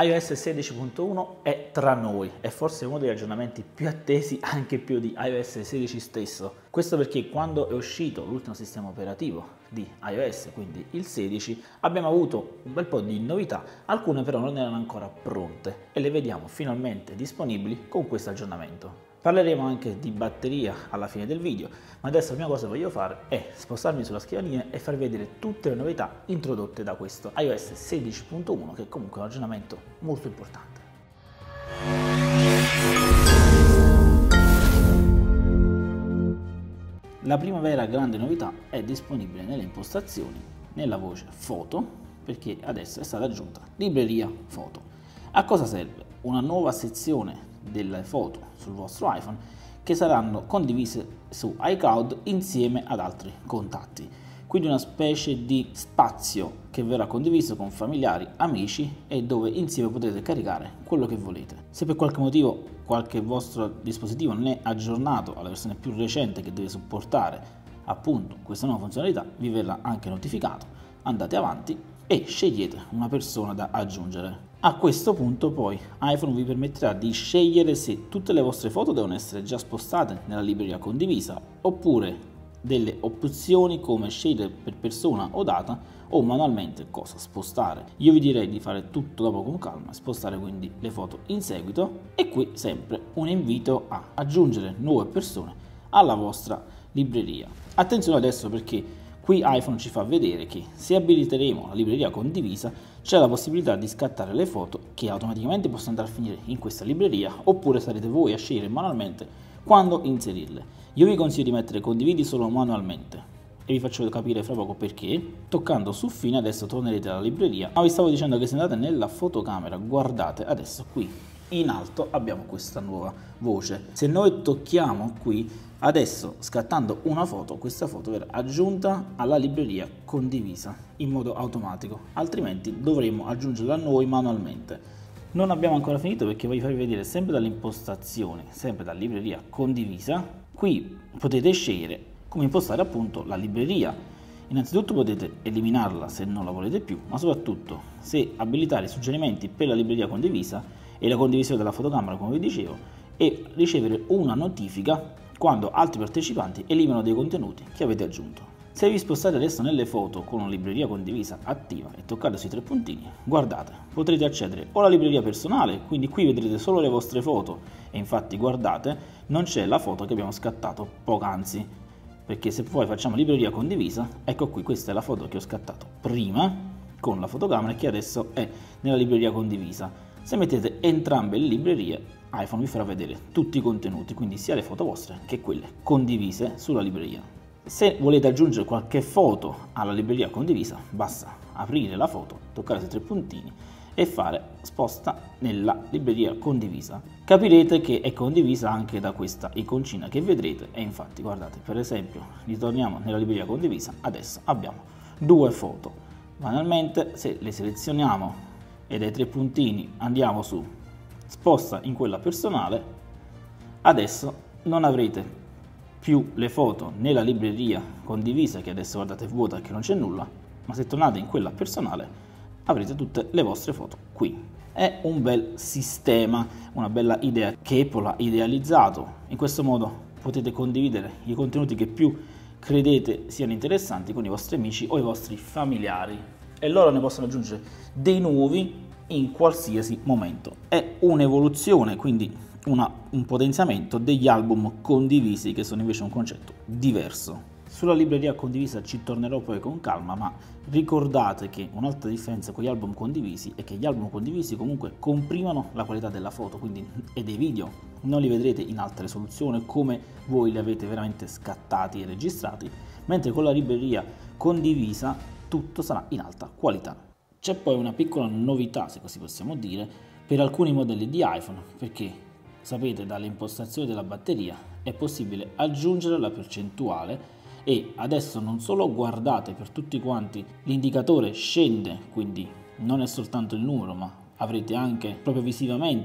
iOS 16.1 è tra noi, è forse uno degli aggiornamenti più attesi anche più di iOS 16 stesso. Questo perché quando è uscito l'ultimo sistema operativo di iOS, quindi il 16, abbiamo avuto un bel po' di novità, alcune però non erano ancora pronte e le vediamo finalmente disponibili con questo aggiornamento. Parleremo anche di batteria alla fine del video, ma adesso la prima cosa che voglio fare è spostarmi sulla scrivania e farvi vedere tutte le novità introdotte da questo iOS 16.1, che comunque è un aggiornamento molto importante. La prima vera grande novità è disponibile nelle impostazioni, nella voce foto, perché adesso è stata aggiunta libreria foto. A cosa serve? Una nuova sezione delle foto sul vostro iPhone che saranno condivise su iCloud insieme ad altri contatti, quindi una specie di spazio che verrà condiviso con familiari, amici e dove insieme potete caricare quello che volete. Se per qualche motivo qualche vostro dispositivo non è aggiornato alla versione più recente che deve supportare appunto questa nuova funzionalità, vi verrà anche notificato, andate avanti e scegliete una persona da aggiungere. A questo punto poi iPhone vi permetterà di scegliere se tutte le vostre foto devono essere già spostate nella libreria condivisa oppure delle opzioni come scegliere per persona o data o manualmente cosa spostare. Io vi direi di fare tutto dopo con calma, spostare quindi le foto in seguito e qui sempre un invito a aggiungere nuove persone alla vostra libreria. Attenzione adesso perché qui iPhone ci fa vedere che se abiliteremo la libreria condivisa c'è la possibilità di scattare le foto che automaticamente possono andare a finire in questa libreria oppure sarete voi a scegliere manualmente quando inserirle. Io vi consiglio di mettere condividi solo manualmente e vi faccio capire fra poco perché. Toccando su fine adesso tornerete alla libreria, ma vi stavo dicendo che se andate nella fotocamera guardate adesso qui in alto abbiamo questa nuova voce. Se noi tocchiamo qui adesso scattando una foto, questa foto verrà aggiunta alla libreria condivisa in modo automatico, altrimenti dovremo aggiungerla noi manualmente. Non abbiamo ancora finito perché voglio farvi vedere sempre dalle impostazioni, sempre dalla libreria condivisa, qui potete scegliere come impostare appunto la libreria. Innanzitutto potete eliminarla se non la volete più, ma soprattutto se abilitare i suggerimenti per la libreria condivisa e la condivisione della fotocamera come vi dicevo e ricevere una notifica quando altri partecipanti eliminano dei contenuti che avete aggiunto. Se vi spostate adesso nelle foto con una libreria condivisa attiva e toccate sui tre puntini, guardate, potrete accedere o alla libreria personale, quindi qui vedrete solo le vostre foto e infatti guardate, non c'è la foto che abbiamo scattato poc'anzi, perché se poi facciamo libreria condivisa, ecco qui, questa è la foto che ho scattato prima con la fotocamera e che adesso è nella libreria condivisa. Se mettete entrambe le librerie, iPhone vi farà vedere tutti i contenuti, quindi sia le foto vostre che quelle condivise sulla libreria. Se volete aggiungere qualche foto alla libreria condivisa, basta aprire la foto, toccare sui tre puntini e fare sposta nella libreria condivisa. Capirete che è condivisa anche da questa iconcina che vedrete e infatti guardate, per esempio ritorniamo nella libreria condivisa, adesso abbiamo due foto. Manualmente se le selezioniamo e dai tre puntini andiamo su sposta in quella personale, adesso non avrete più le foto nella libreria condivisa che adesso guardate vuota che non c'è nulla, ma se tornate in quella personale avrete tutte le vostre foto qui. È un bel sistema, una bella idea che Apple ha idealizzato. In questo modo potete condividere i contenuti che più credete siano interessanti con i vostri amici o i vostri familiari e loro ne possono aggiungere dei nuovi in qualsiasi momento. È un'evoluzione, quindi un potenziamento degli album condivisi che sono invece un concetto diverso. Sulla libreria condivisa ci tornerò poi con calma, ma ricordate che un'altra differenza con gli album condivisi è che gli album condivisi comunque comprimono la qualità della foto e dei video, non li vedrete in alta risoluzione come voi li avete veramente scattati e registrati, mentre con la libreria condivisa tutto sarà in alta qualità. C'è poi una piccola novità, se così possiamo dire, per alcuni modelli di iPhone, perché sapete dalle impostazioni della batteria è possibile aggiungere la percentuale e adesso non solo guardate per tutti quanti l'indicatore scende, quindi non è soltanto il numero ma avrete anche proprio visivamente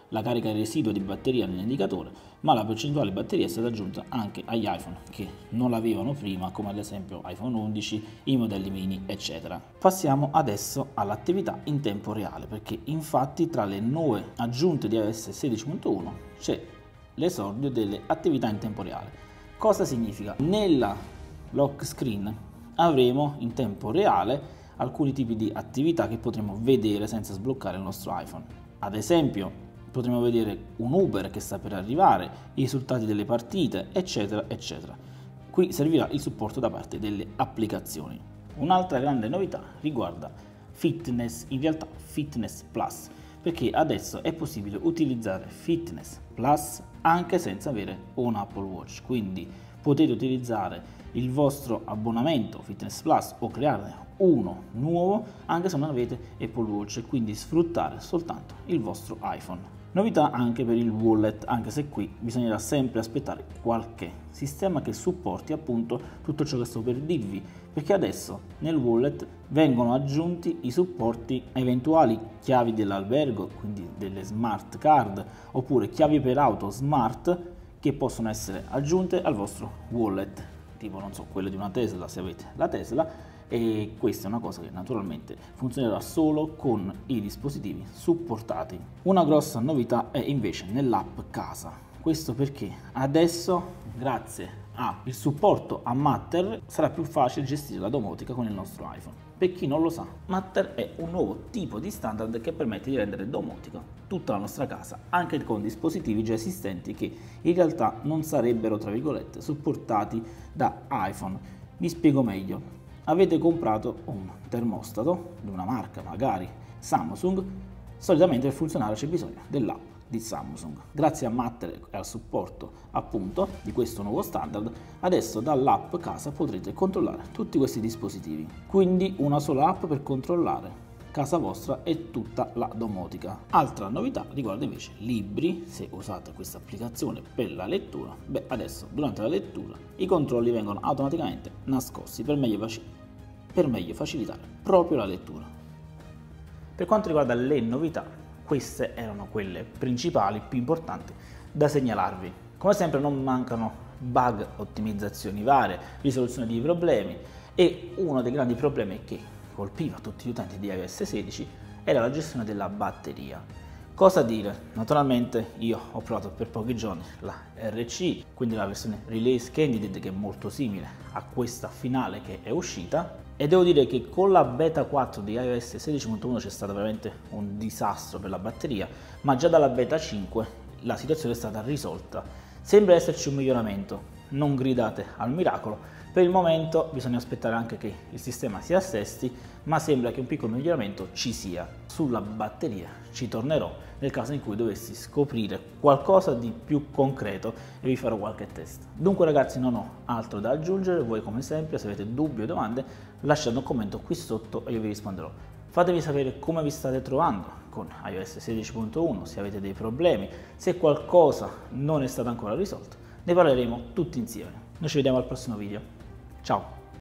la carica residua di batteria nell'indicatore, ma la percentuale di batteria è stata aggiunta anche agli iPhone che non l'avevano prima, come ad esempio iPhone 11, i modelli mini, eccetera. Passiamo adesso all'attività in tempo reale, perché infatti tra le nuove aggiunte di iOS 16.1 c'è l'esordio delle attività in tempo reale. Cosa significa? Nella lock screen avremo in tempo reale alcuni tipi di attività che potremo vedere senza sbloccare il nostro iPhone. Ad esempio, potremo vedere un Uber che sta per arrivare, i risultati delle partite, eccetera, eccetera. Qui servirà il supporto da parte delle applicazioni. Un'altra grande novità riguarda Fitness, in realtà Fitness Plus, perché adesso è possibile utilizzare Fitness Plus anche senza avere un Apple Watch, quindi potete utilizzare il vostro abbonamento Fitness Plus o crearne uno nuovo anche se non avete Apple Watch e quindi sfruttare soltanto il vostro iPhone. Novità anche per il wallet, anche se qui bisognerà sempre aspettare qualche sistema che supporti appunto tutto ciò che sto per dirvi, perché adesso nel wallet vengono aggiunti i supporti a eventuali chiavi dell'albergo, quindi delle smart card, oppure chiavi per auto smart che possono essere aggiunte al vostro wallet, tipo non so, quello di una Tesla se avete la Tesla, e questa è una cosa che naturalmente funzionerà solo con i dispositivi supportati. Una grossa novità è invece nell'app Casa, questo perché adesso grazie al supporto a Matter sarà più facile gestire la domotica con il nostro iPhone. Per chi non lo sa, Matter è un nuovo tipo di standard che permette di rendere domotica tutta la nostra casa, anche con dispositivi già esistenti che in realtà non sarebbero, tra virgolette, supportati da iPhone. Vi spiego meglio. Avete comprato un termostato di una marca, magari Samsung, solitamente per funzionare c'è bisogno dell'app di Samsung. Grazie a Matter e al supporto appunto di questo nuovo standard, adesso dall'app Casa potrete controllare tutti questi dispositivi. Quindi una sola app per controllare casa vostra e tutta la domotica. Altra novità riguarda invece libri. Se usate questa applicazione per la lettura, adesso durante la lettura i controlli vengono automaticamente nascosti per meglio facilitare proprio la lettura. Per quanto riguarda le novità, queste erano quelle principali, più importanti da segnalarvi. Come sempre non mancano bug, ottimizzazioni varie, risoluzione di problemi, e uno dei grandi problemi che colpiva tutti gli utenti di iOS 16 era la gestione della batteria. Cosa dire? Naturalmente io ho provato per pochi giorni la RC, quindi la versione Release Candidate, che è molto simile a questa finale che è uscita, e devo dire che con la beta 4 di iOS 16.1 c'è stato veramente un disastro per la batteria, ma già dalla beta 5 la situazione è stata risolta. Sembra esserci un miglioramento, non gridate al miracolo. Per il momento bisogna aspettare anche che il sistema si assesti, ma sembra che un piccolo miglioramento ci sia. Sulla batteria ci tornerò nel caso in cui dovessi scoprire qualcosa di più concreto e vi farò qualche test. Dunque ragazzi, non ho altro da aggiungere. Voi come sempre, se avete dubbi o domande, lasciate un commento qui sotto e io vi risponderò. Fatemi sapere come vi state trovando con iOS 16.1, se avete dei problemi, se qualcosa non è stato ancora risolto. Ne parleremo tutti insieme. Noi ci vediamo al prossimo video. Ciao!